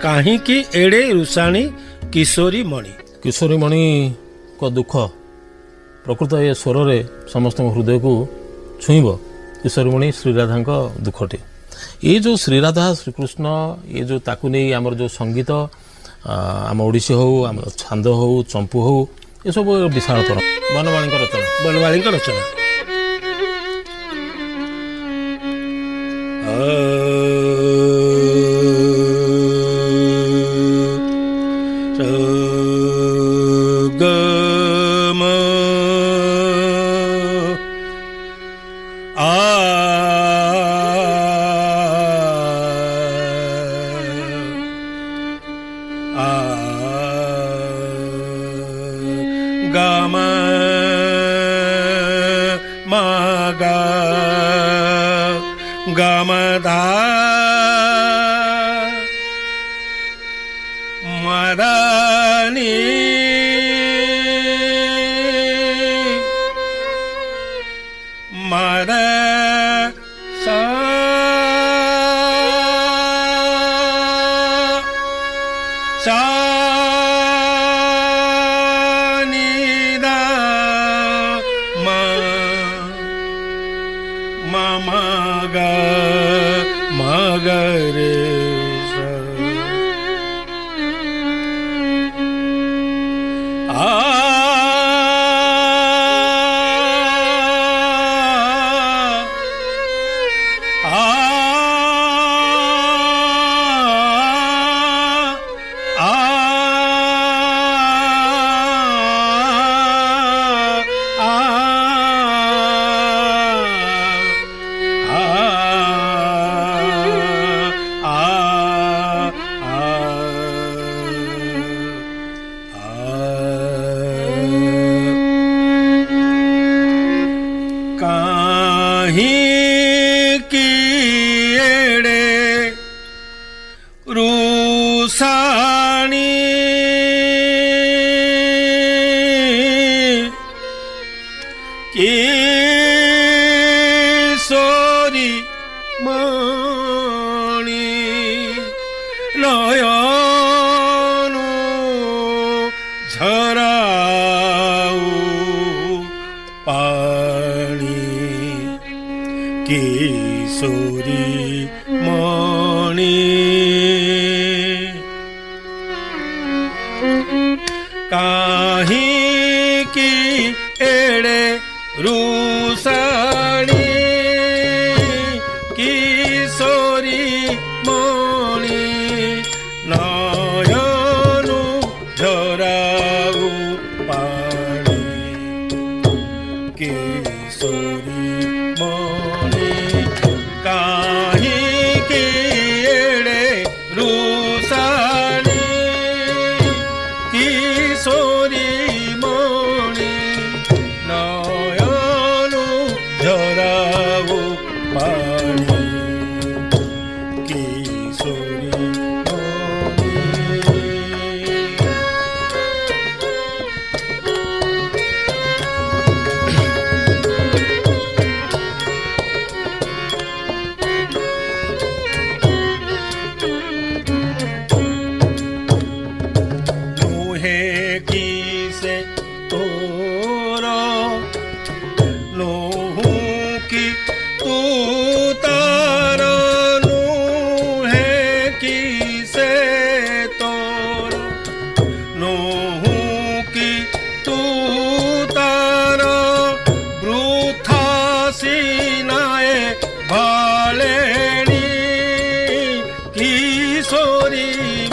काहींकी एड़े रुषाणी किशोरी मणि को दुख प्रकृत ये स्वर रे समस्त हृदय को छुईब। किशोरी मणि श्रीराधा दुखटे ये जो श्रीराधा श्रीकृष्ण ये जो ताकू नहीं आमर जो संगीत आम ओडिसी हो आम छांद हो चंपू हो ये सब विशालतर बनवाणी रचना गम मगा गमदा मदनी मद सा मगरे रुषाणी किशोरी मणि नयन झराऊ पानी किशोरी मणि काहींकी एड़े रुषाणी किशोरी मणि नयन झराऊ पानी किशोरी मणि काहींकी एड़े रुषाणी किशोरी मणि नयन झराऊ पानी किशोरी किसे तोरा नोहू की तू तारा नोहे किसे तोरा नोहू की तू तारा वृथा सीनाए भालेनी किशोरी